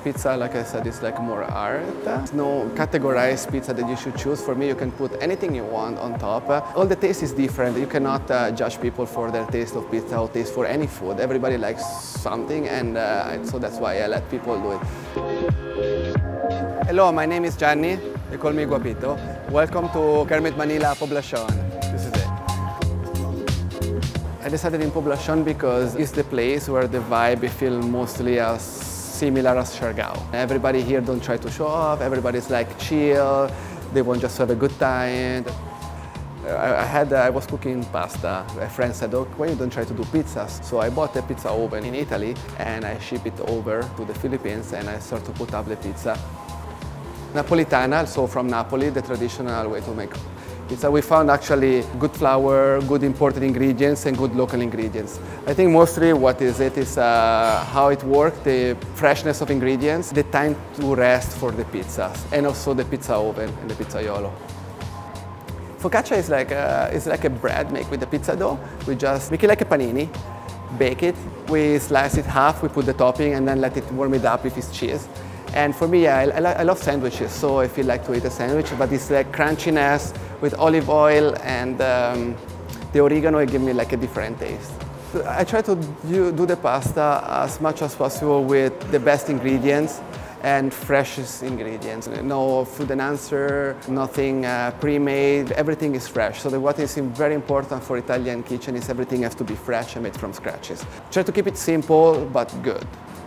Pizza, like I said, is like more art. There's no categorized pizza that you should choose. For me, you can put anything you want on top. All the taste is different. You cannot judge people for their taste of pizza or taste for any food. Everybody likes something, and so that's why I let people do it. Hello, my name is Gianni. They call me Guapito. Welcome to Kermit Manila Poblacion. This is it. I decided in Poblacion because it's the place where the vibe you feel mostly as similar as Siargao. Everybody here don't try to show off, everybody's like chill, they want just to have a good time. I was cooking pasta. A friend said, oh, why you don't try to do pizzas? So I bought a pizza oven in Italy and I ship it over to the Philippines and I start to put up the pizza. Napolitana, so from Napoli, the traditional way to make pizza. We found actually good flour, good imported ingredients and good local ingredients. I think mostly what is how it works, the freshness of ingredients, the time to rest for the pizzas, and also the pizza oven and the pizzaiolo. Focaccia is like a bread made with the pizza dough. We just make it like a panini, bake it, we slice it half, we put the topping and then let it warm it up if it's cheese. And for me, I love sandwiches, so I feel like to eat a sandwich, but it's like crunchiness with olive oil and the oregano, it gives me like a different taste. I try to do the pasta as much as possible with the best ingredients and freshest ingredients. No food enhancer, nothing pre-made, everything is fresh. So what is very important for Italian kitchen is everything has to be fresh and made from scratches. Try to keep it simple, but good.